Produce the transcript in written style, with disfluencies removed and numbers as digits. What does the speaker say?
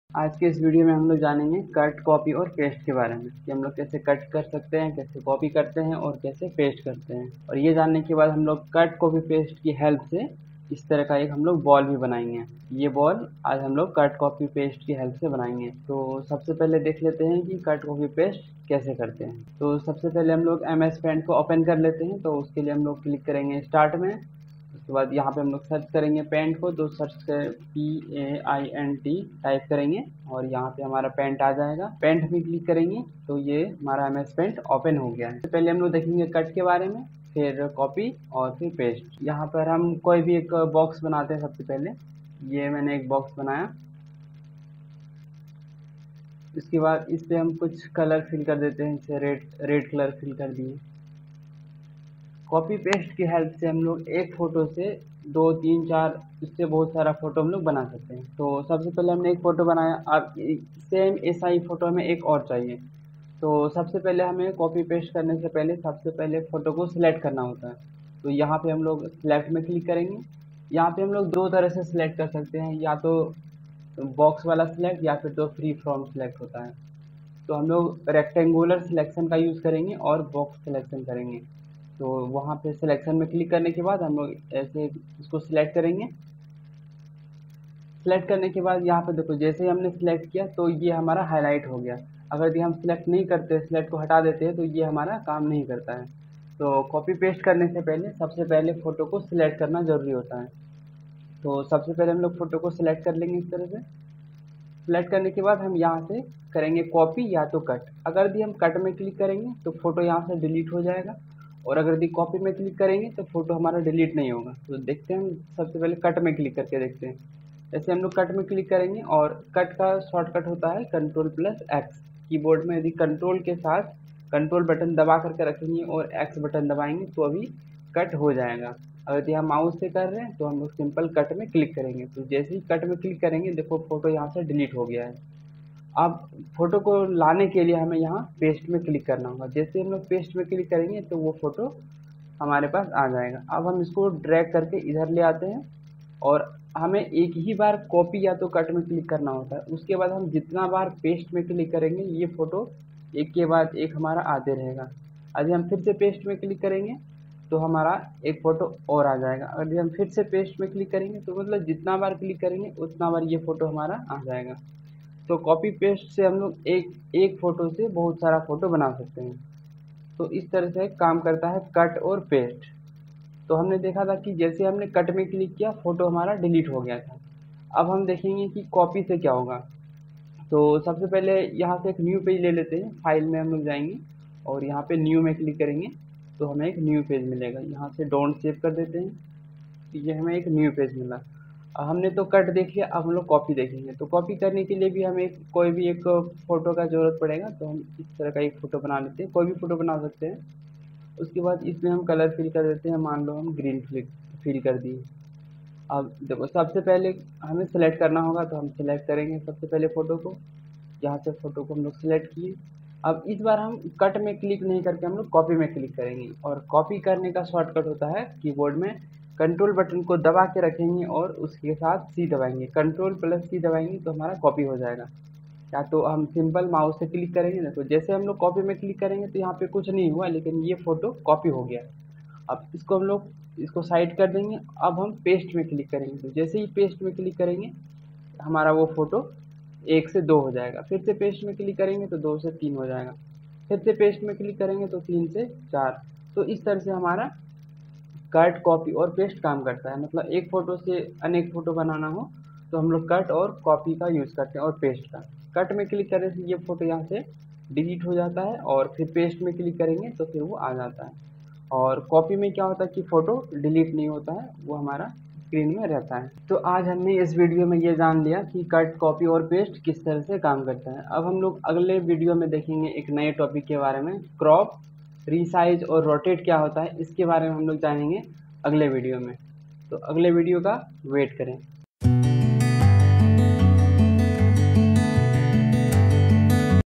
आज के इस वीडियो में हम लोग जानेंगे कट, कॉपी और पेस्ट के बारे में कि हम लोग कैसे कट कर सकते हैं, कैसे कॉपी करते हैं और कैसे पेस्ट करते हैं। और ये जानने के बाद हम लोग कट, कॉपी, पेस्ट की हेल्प से इस तरह का एक हम लोग बॉल भी बनाएंगे। ये बॉल आज हम लोग कट, कॉपी, पेस्ट की हेल्प से बनाएंगे। तो सबसे पहले देख लेते हैं कि कट, कॉपी, पेस्ट कैसे करते हैं। तो सबसे पहले हम लोग MS पेंट को ओपन कर लेते हैं। तो उसके लिए हम लोग क्लिक करेंगे स्टार्ट में। उसके बाद यहाँ पे हम लोग सर्च करेंगे पेंट को, तो सर्च कर PAINT टाइप करेंगे और यहाँ पे हमारा पेंट आ जाएगा। पेंट में क्लिक करेंगे तो ये हमारा MS पेंट ओपन हो गया है। तो पहले हम लोग देखेंगे कट के बारे में, फिर कॉपी और फिर पेस्ट। यहाँ पर हम कोई भी एक बॉक्स बनाते हैं। सबसे पहले ये मैंने एक बॉक्स बनाया। इसके बाद इस पे हम कुछ कलर फिल कर देते हैं, जैसे रेड कलर फिल कर दिए। कॉपी पेस्ट की हेल्प से हम लोग एक फ़ोटो से 2, 3, 4 इससे बहुत सारा फ़ोटो हम लोग बना सकते हैं। तो सबसे पहले हमने एक फ़ोटो बनाया। अब सेम ऐसा ही फ़ोटो हमें एक और चाहिए। तो सबसे पहले हमें कॉपी पेस्ट करने से पहले सबसे पहले फ़ोटो को सिलेक्ट करना होता है। तो यहाँ पे हम लोग सिलेक्ट में क्लिक करेंगे। यहाँ पे हम लोग 2 तरह से सिलेक्ट कर सकते हैं, या तो बॉक्स वाला सिलेक्ट या फिर तो फ्री फ्रॉम सिलेक्ट होता है। तो हम लोग रेक्टेंगुलर सिलेक्शन का यूज़ करेंगे और बॉक्स सिलेक्शन करेंगे। तो वहाँ पे सिलेक्शन में क्लिक करने के बाद हम लोग ऐसे इसको सिलेक्ट करेंगे। सिलेक्ट करने के बाद यहाँ पे देखो, जैसे ही हमने सिलेक्ट किया तो ये हमारा हाईलाइट हो गया। अगर ये हम सिलेक्ट नहीं करते, सिलेक्ट को हटा देते हैं, तो ये हमारा काम नहीं करता है। तो कॉपी पेस्ट करने से पहले सबसे पहले फ़ोटो को सिलेक्ट करना ज़रूरी होता है। तो सबसे पहले हम लोग फ़ोटो को सिलेक्ट कर लेंगे इस तरह से। सिलेक्ट करने के बाद हम यहाँ से करेंगे कॉपी या तो कट। अगर भी हम कट में क्लिक करेंगे तो फ़ोटो यहाँ से डिलीट हो जाएगा, और अगर भी कॉपी में क्लिक करेंगे तो फ़ोटो हमारा डिलीट नहीं होगा। तो देखते हैं, हम सबसे पहले कट में क्लिक करके देखते हैं। जैसे हम लोग कट में क्लिक करेंगे, और कट का शॉर्टकट होता है Ctrl+X। कीबोर्ड में यदि कंट्रोल के साथ कंट्रोल बटन दबा करके रखेंगे और X बटन दबाएंगे तो अभी कट हो जाएगा। अगर यदि हम माउस से कर रहे हैं तो हम लोग सिंपल कट में क्लिक करेंगे। तो जैसे ही कट में क्लिक करेंगे, देखो फ़ोटो यहाँ से डिलीट हो गया है। अब फ़ोटो को लाने के लिए हमें यहाँ पेस्ट में क्लिक करना होगा। जैसे ही हम लोग पेस्ट में क्लिक करेंगे तो वो फ़ोटो हमारे पास आ जाएगा। अब हम इसको ड्रैग करके इधर ले आते हैं, और हमें एक ही बार कॉपी या तो कट में क्लिक करना होता है। उसके बाद हम जितना बार पेस्ट में क्लिक करेंगे, ये फ़ोटो एक के बाद एक हमारा आते रहेगा। यदि हम फिर से पेस्ट में क्लिक करेंगे तो हमारा एक फ़ोटो और आ जाएगा। अगर हम फिर से पेस्ट में क्लिक करेंगे तो मतलब जितना बार क्लिक करेंगे उतना बार ये फ़ोटो हमारा आ जाएगा। तो कॉपी पेस्ट से हम लोग एक एक फ़ोटो से बहुत सारा फ़ोटो बना सकते हैं। तो इस तरह से काम करता है कट और पेस्ट। तो हमने देखा था कि जैसे हमने कट में क्लिक किया, फ़ोटो हमारा डिलीट हो गया था। अब हम देखेंगे कि कॉपी से क्या होगा। तो सबसे पहले यहाँ से एक न्यू पेज ले लेते हैं। फाइल में हम लोग जाएंगे और यहाँ पे न्यू में क्लिक करेंगे तो हमें एक न्यू पेज मिलेगा। यहाँ से डोंट सेव कर देते हैं। ये हमें एक न्यू पेज मिला। हमने तो कट देख लिया, अब हम लोग कॉपी देखेंगे। तो कॉपी करने के लिए भी हमें कोई भी एक फ़ोटो का ज़रूरत पड़ेगा। तो हम इस तरह का एक फ़ोटो बना लेते हैं, कोई भी फ़ोटो बना सकते हैं। उसके बाद इसमें हम कलर फिल कर देते हैं। मान लो हम ग्रीन फिल कर दिए। अब देखो, सबसे पहले हमें सेलेक्ट करना होगा, तो हम सेलेक्ट करेंगे सबसे पहले फ़ोटो को। यहाँ से फ़ोटो को हम लोग सेलेक्ट किए। अब इस बार हम कट में क्लिक नहीं करके हम लोग कॉपी में क्लिक करेंगे। और कॉपी करने का शॉर्टकट होता है कीबोर्ड में कंट्रोल बटन को दबा के रखेंगे और उसके साथ C दबाएंगे। Ctrl+C दबाएंगे तो हमारा कॉपी हो जाएगा। या तो हम सिंपल माउस से क्लिक करेंगे। देखो, जैसे हम लोग कॉपी में क्लिक करेंगे तो यहाँ पे कुछ नहीं हुआ, लेकिन ये फ़ोटो कॉपी हो गया। अब इसको हम लोग इसको साइड कर देंगे। अब हम पेस्ट में क्लिक करेंगे। तो जैसे ही पेस्ट में क्लिक करेंगे, हमारा वो फ़ोटो 1 से 2 हो जाएगा। फिर से पेस्ट में क्लिक करेंगे तो 2 से 3 हो जाएगा। फिर से पेस्ट में क्लिक करेंगे तो 3 से 4। तो इस तरह से हमारा कट, कॉपी और पेस्ट काम करता है। मतलब एक फ़ोटो से अनेक फ़ोटो बनाना हो तो हम लोग कट और कॉपी का यूज़ करते हैं, और पेस्ट का। कट में क्लिक करने से ये फ़ोटो यहाँ से डिलीट हो जाता है, और फिर पेस्ट में क्लिक करेंगे तो फिर वो आ जाता है। और कॉपी में क्या होता है कि फ़ोटो डिलीट नहीं होता है, वो हमारा स्क्रीन में रहता है। तो आज हमने इस वीडियो में ये जान लिया कि कट, कॉपी और पेस्ट किस तरह से काम करता है। अब हम लोग अगले वीडियो में देखेंगे एक नए टॉपिक के बारे में, क्रॉप, रीसाइज और रोटेट क्या होता है, इसके बारे में हम लोग जानेंगे अगले वीडियो में। तो अगले वीडियो का वेट करें।